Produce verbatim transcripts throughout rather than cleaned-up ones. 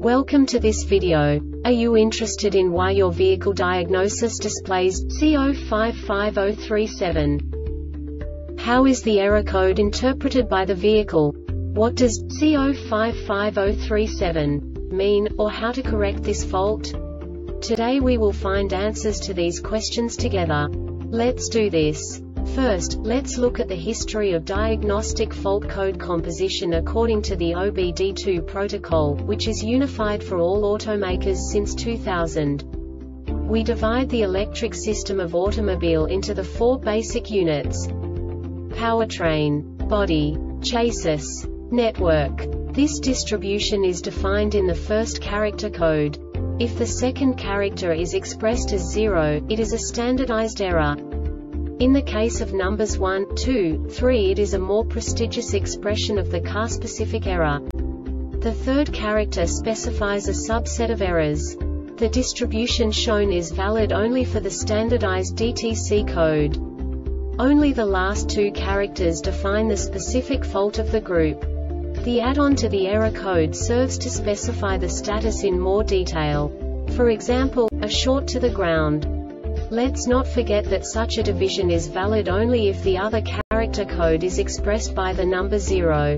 Welcome to this video. Are you interested in why your vehicle diagnosis displays C zero five five zero three seven? How is the error code interpreted by the vehicle? What does C zero five five zero three seven mean, or how to correct this fault? Today we will find answers to these questions together. Let's do this. First, let's look at the history of diagnostic fault code composition according to the O B D two protocol, which is unified for all automakers since two thousand. We divide the electric system of automobile into the four basic units: powertrain, body, chassis, network. This distribution is defined in the first character code. If the second character is expressed as zero, it is a standardized error. In the case of numbers one, two, three, it is a more prestigious expression of the car-specific error. The third character specifies a subset of errors. The distribution shown is valid only for the standardized D T C code. Only the last two characters define the specific fault of the group. The add-on to the error code serves to specify the status in more detail. For example, a short to the ground. Let's not forget that such a division is valid only if the other character code is expressed by the number zero.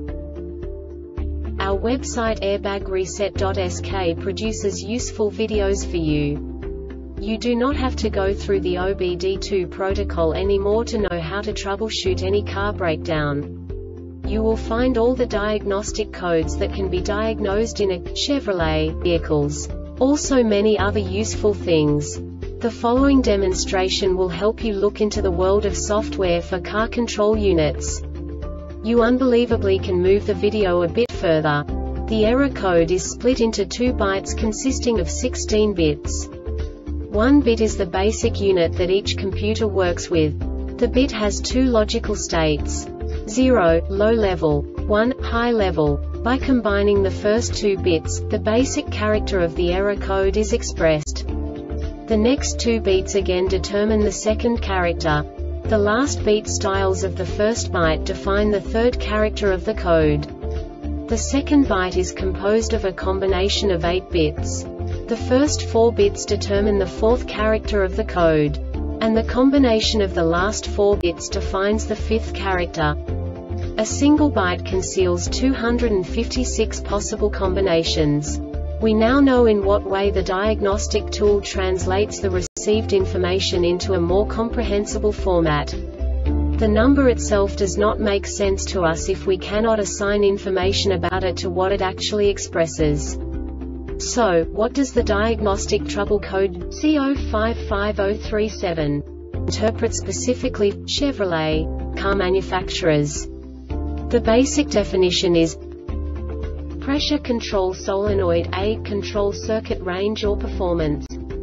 Our website airbag reset dot S K produces useful videos for you. You do not have to go through the O B D two protocol anymore to know how to troubleshoot any car breakdown. You will find all the diagnostic codes that can be diagnosed in a Chevrolet vehicles. Also many other useful things. The following demonstration will help you look into the world of software for car control units. You unbelievably can move the video a bit further. The error code is split into two bytes consisting of sixteen bits. One bit is the basic unit that each computer works with. The bit has two logical states: zero, low level, one, high level. By combining the first two bits, the basic character of the error code is expressed. The next two beats again determine the second character. The last beat styles of the first byte define the third character of the code. The second byte is composed of a combination of eight bits. The first four bits determine the fourth character of the code. And the combination of the last four bits defines the fifth character. A single byte conceals two hundred fifty-six possible combinations. We now know in what way the diagnostic tool translates the received information into a more comprehensible format. The number itself does not make sense to us if we cannot assign information about it to what it actually expresses. So, what does the diagnostic trouble code C zero five five zero three seven interpret specifically for Chevrolet car manufacturers? The basic definition is pressure control solenoid A, control circuit range or performance.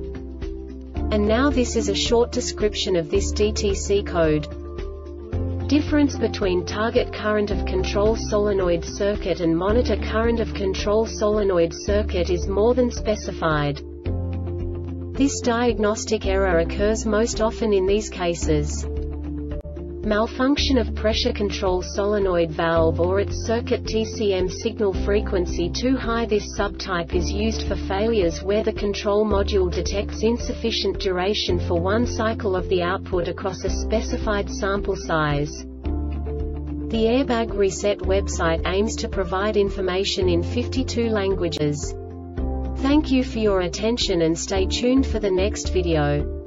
And now this is a short description of this D T C code. Difference between target current of control solenoid circuit and monitor current of control solenoid circuit is more than specified. This diagnostic error occurs most often in these cases: malfunction of pressure control solenoid valve or its circuit T C M signal frequency too high. This subtype is used for failures where the control module detects insufficient duration for one cycle of the output across a specified sample size. The Airbag Reset website aims to provide information in fifty-two languages. Thank you for your attention and stay tuned for the next video.